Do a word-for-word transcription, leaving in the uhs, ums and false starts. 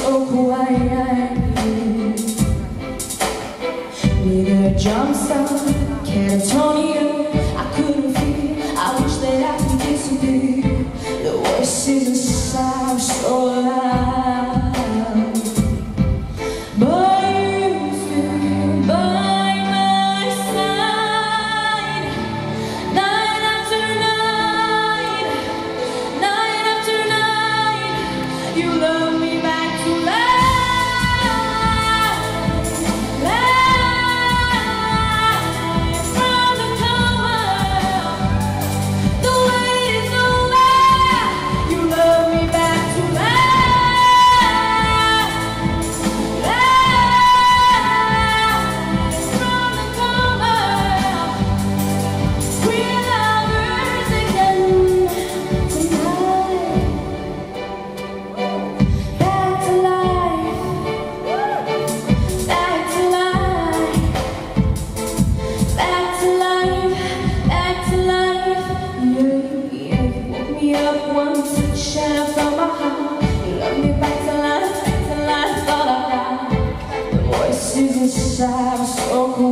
so quiet. With a jump start, catatonia, I couldn't feel. I wish that I could disappear. The voices inside were so loud, but you stood by my side, night after night, night after night. You love me back to life. Inside was so cold.